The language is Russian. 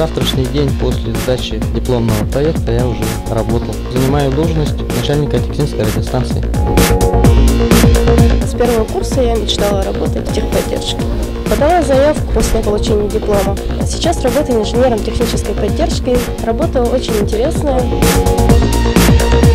завтрашний день после сдачи дипломного проекта я уже работал. Занимаю должность начальника Тиксинской радиостанции. С первого курса я мечтала работать в техподдержке. Подала заявку после получения диплома. Сейчас работаю инженером технической поддержки. Работа очень интересная.